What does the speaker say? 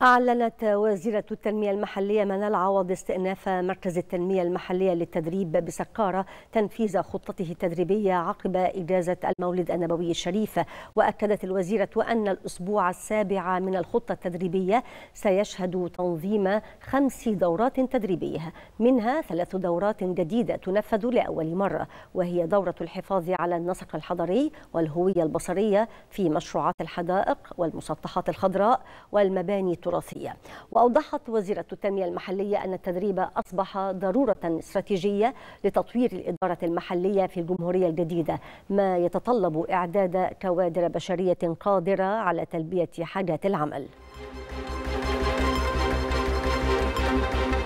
أعلنت وزيرة التنمية المحلية منال عوض استئناف مركز التنمية المحلية للتدريب بسكارة تنفيذ خطته التدريبية عقب إجازة المولد النبوي الشريف. وأكدت الوزيرة أن الأسبوع السابع من الخطة التدريبية سيشهد تنظيم 5 دورات تدريبية، منها 3 دورات جديدة تنفذ لأول مرة، وهي دورة الحفاظ على النسق الحضري والهوية البصرية في مشروعات الحدائق والمسطحات الخضراء والمباني التراثية. وأوضحت وزيرة التنمية المحلية أن التدريب أصبح ضرورة استراتيجية لتطوير الإدارة المحلية في الجمهورية الجديدة، ما يتطلب إعداد كوادر بشرية قادرة على تلبية حاجات العمل.